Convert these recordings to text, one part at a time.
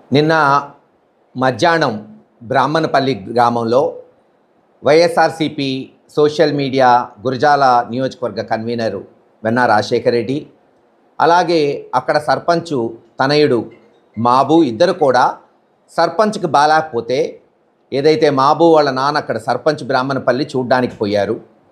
నిన్న మధ్యాహ్నం బ్రాహ్మణపల్లి గ్రామంలో వైఎస్ఆర్సీపీ సోషల్ మీడియా గురజాల నియోజకవర్గ కన్వీనర్ వెన్నా రాజశేఖర్ రెడ్డి, అలాగే అక్కడ సర్పంచు తనయుడు మాబు ఇద్దరు కూడా సర్పంచ్కి బాలేకపోతే ఏదైతే మాబు వాళ్ళ నాన్న అక్కడ సర్పంచ్ బ్రాహ్మణపల్లి చూడ్డానికి పోయారు.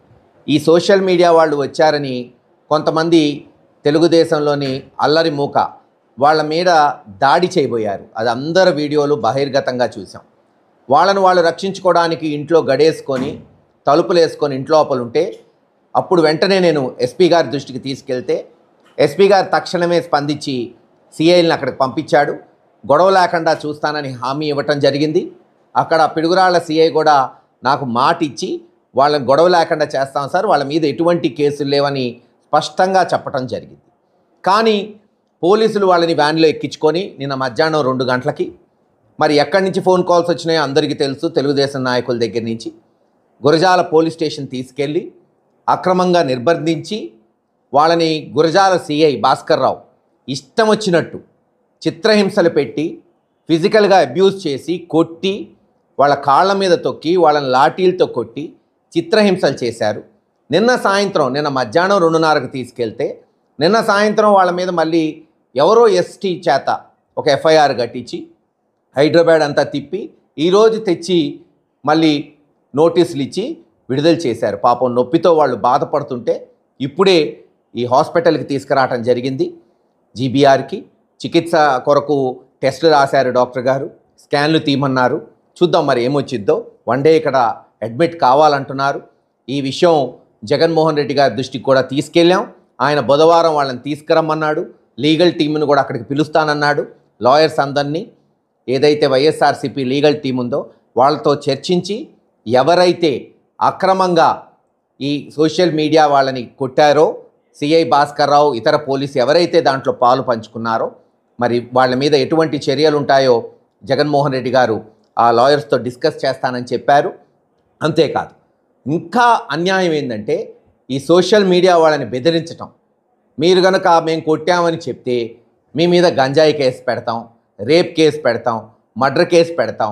ఈ సోషల్ మీడియా వాళ్ళు వచ్చారని కొంతమంది తెలుగుదేశంలోని అల్లరి మూక వాళ్ళ మీద దాడి చేయబోయారు. అది అందరి వీడియోలు బహిర్గతంగా చూసాం. వాళ్ళను వాళ్ళు రక్షించుకోవడానికి ఇంట్లో గడేసుకొని తలుపులు వేసుకొని ఇంట్లోపల ఉంటే అప్పుడు వెంటనే నేను ఎస్పీ గారి దృష్టికి తీసుకెళ్తే ఎస్పీ గారు తక్షణమే స్పందించి సిఐల్ని అక్కడికి పంపించాడు. గొడవ లేకుండా చూస్తానని హామీ ఇవ్వటం జరిగింది. అక్కడ పిడుగురాళ్ల సిఐ కూడా నాకు మాట ఇచ్చి వాళ్ళని గొడవ లేకుండా చేస్తాం సార్, వాళ్ళ మీద ఎటువంటి కేసులు లేవని స్పష్టంగా చెప్పడం జరిగింది. కానీ పోలీసులు వాళ్ళని వ్యాన్లో ఎక్కించుకొని నిన్న మధ్యాహ్నం 2 గంటలకి మరి ఎక్కడి నుంచి ఫోన్ కాల్స్ వచ్చినాయో అందరికీ తెలుసు, తెలుగుదేశం నాయకుల దగ్గర నుంచి గురజాల పోలీస్ స్టేషన్ తీసుకెళ్ళి అక్రమంగా నిర్బంధించి వాళ్ళని గురజాల సిఐ భాస్కర్ రావు ఇష్టం వచ్చినట్టు చిత్రహింసలు పెట్టి ఫిజికల్గా అబ్యూజ్ చేసి కొట్టి వాళ్ళ కాళ్ళ మీద తొక్కి వాళ్ళని లాఠీలతో కొట్టి చిత్రహింసలు చేశారు. నిన్న మధ్యాహ్నం 2:30కి తీసుకెళ్తే నిన్న సాయంత్రం వాళ్ళ మీద మళ్ళీ ఎవరో ఎస్టీ చేత ఒక ఎఫ్ఐఆర్ కట్టించి హైదరాబాద్ అంతా తిప్పి ఈరోజు తెచ్చి మళ్ళీ నోటీసులు ఇచ్చి విడుదల చేశారు. పాపం నొప్పితో వాళ్ళు బాధపడుతుంటే ఇప్పుడే ఈ హాస్పిటల్కి తీసుకురావటం జరిగింది. జీబీఆర్కి చికిత్స కొరకు టెస్టులు రాశారు డాక్టర్ గారు, స్కాన్లు తీయమన్నారు. చూద్దాం మరి ఏమొచ్చిద్దో. 1 డే ఇక్కడ అడ్మిట్ కావాలంటున్నారు. ఈ విషయం జగన్మోహన్ రెడ్డి గారి దృష్టికి కూడా తీసుకెళ్ళాం. ఆయన బుధవారం వాళ్ళని తీసుకురమ్మన్నాడు. లీగల్ టీంను కూడా అక్కడికి పిలుస్తానన్నాడు. లాయర్స్ అందరినీ, ఏదైతే వైఎస్ఆర్సీపీ లీగల్ టీం ఉందో వాళ్ళతో చర్చించి ఎవరైతే అక్రమంగా ఈ సోషల్ మీడియా వాళ్ళని కొట్టారో సిఐ భాస్కర్ రావు ఇతర పోలీసు ఎవరైతే దాంట్లో పాలు పంచుకున్నారో మరి వాళ్ళ మీద ఎటువంటి చర్యలు ఉంటాయో జగన్మోహన్ రెడ్డి గారు ఆ లాయర్స్తో డిస్కస్ చేస్తానని చెప్పారు. అంతేకాదు ఇంకా అన్యాయం ఏంటంటే ఈ సోషల్ మీడియా వాళ్ళని బెదిరించటం. మీరు కనుక మేము కొట్టామని చెప్తే మీ మీద గంజాయి కేసు పెడతాం, రేప్ కేసు పెడతాం, మర్డర్ కేసు పెడతాం.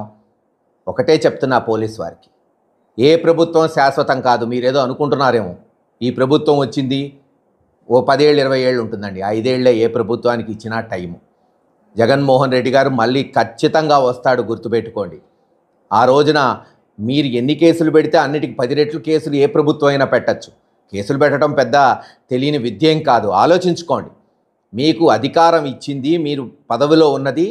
ఒకటే చెప్తున్నా పోలీస్ వారికి, ఏ ప్రభుత్వం శాశ్వతం కాదు. మీరేదో అనుకుంటున్నారేమో ఈ ప్రభుత్వం వచ్చింది ఓ 10 ఏళ్ళు 20 ఏళ్ళు ఉంటుందండి. 5 ఏళ్లే ఏ ప్రభుత్వానికి ఇచ్చినా టైము. జగన్మోహన్ రెడ్డి గారు మళ్ళీ ఖచ్చితంగా వస్తాడు, గుర్తుపెట్టుకోండి. ఆ రోజున మీరు ఎన్ని కేసులు పెడితే అన్నిటికీ 10 రెట్లు కేసులు ఏ ప్రభుత్వం అయినా పెట్టచ్చు. కేసులు పెట్టడం పెద్ద తెలియని విద్యేం కాదు. ఆలోచించుకోండి. మీకు అధికారం ఇచ్చింది, మీరు పదవిలో ఉన్నది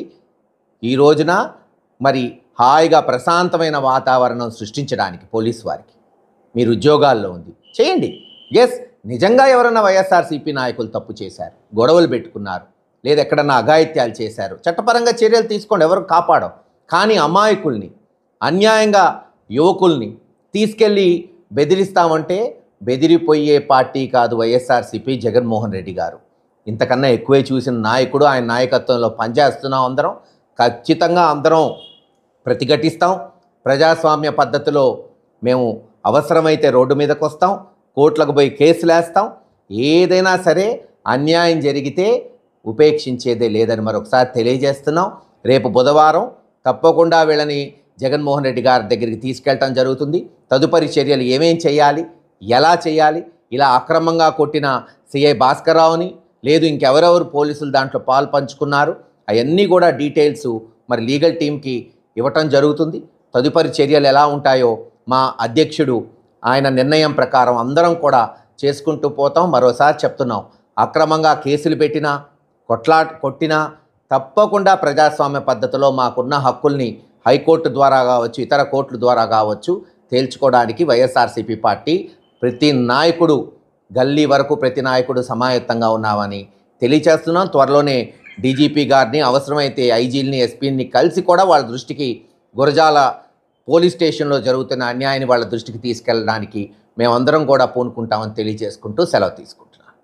ఈ రోజున మరి హాయిగా ప్రశాంతమైన వాతావరణం సృష్టించడానికి పోలీసు వారికి. మీరు ఉద్యోగాల్లో ఉంది, చేయండి. ఎస్, నిజంగా ఎవరన్నా వైఎస్ఆర్సీపీ నాయకులు తప్పు చేశారు, గొడవలు పెట్టుకున్నారు, లేదా ఎక్కడన్నా అఘాయిత్యాలు చేశారు, చట్టపరంగా చర్యలు తీసుకోండి, ఎవరు కాపాడం. కానీ అమాయకుల్ని, అన్యాయంగా యువకుల్ని తీసుకెళ్ళి బెదిరిస్తామంటే బెదిరిపోయే పార్టీ కాదు వైఎస్ఆర్సీపీ, జగన్మోహన్ రెడ్డి గారు. ఇంతకన్నా ఎక్కువే చూసిన నాయకుడు. ఆయన నాయకత్వంలో పనిచేస్తున్నాం. అందరం ఖచ్చితంగా అందరం ప్రతిఘటిస్తాం. ప్రజాస్వామ్య పద్ధతిలో మేము అవసరమైతే రోడ్డు మీదకి వస్తాం, కోర్టులకు పోయి కేసులు వేస్తాం. ఏదైనా సరే అన్యాయం జరిగితే ఉపేక్షించేదే లేదని మరొకసారి తెలియజేస్తున్నాం. రేపు బుధవారం తప్పకుండా వీళ్ళని జగన్మోహన్ రెడ్డి గారి దగ్గరికి తీసుకెళ్ళటం జరుగుతుంది. తదుపరి చర్యలు ఏమేం చేయాలి, ఎలా చేయాలి, ఇలా అక్రమంగా కొట్టిన సిఐ భాస్కర్ రావుని లేదు ఇంకెవరెవరు పోలీసులు దాంట్లో పాలు పంచుకున్నారు అవన్నీ కూడా డీటెయిల్స్ మరి లీగల్ టీంకి ఇవ్వటం జరుగుతుంది. తదుపరి చర్యలు ఎలా ఉంటాయో మా అధ్యక్షుడు ఆయన నిర్ణయం ప్రకారం అందరం కూడా చేసుకుంటూ పోతాం. మరోసారి చెప్తున్నాం, అక్రమంగా కేసులు పెట్టినా కొట్టినా తప్పకుండా ప్రజాస్వామ్య పద్ధతిలో మాకున్న హక్కుల్ని హైకోర్టు ద్వారా కావచ్చు, ఇతర కోర్టుల ద్వారా కావచ్చు తేల్చుకోవడానికి వైఎస్ఆర్సీపీ పార్టీ ప్రతి నాయకుడు గల్లీ వరకు ప్రతి నాయకుడు సమాయత్తంగా ఉన్నామని తెలియచేస్తున్నాం. త్వరలోనే డీజీపీ గారిని, అవసరమైతే ఐజీలని, ఎస్పీని కలిసి కూడా వాళ్ళ దృష్టికి గురజాల పోలీస్ స్టేషన్లో జరుగుతున్న అన్యాయాన్ని వాళ్ళ దృష్టికి తీసుకెళ్ళడానికి మేమందరం కూడా పూనుకుంటామని తెలియజేసుకుంటూ సెలవు తీసుకుంటున్నాం.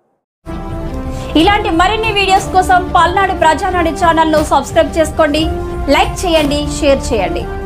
ఇలాంటి మరిన్ని వీడియోస్ కోసం పల్నాడు ప్రజానాడి ఛానల్ను సబ్స్క్రైబ్ చేసుకోండి, లైక్ చేయండి, షేర్ చేయండి.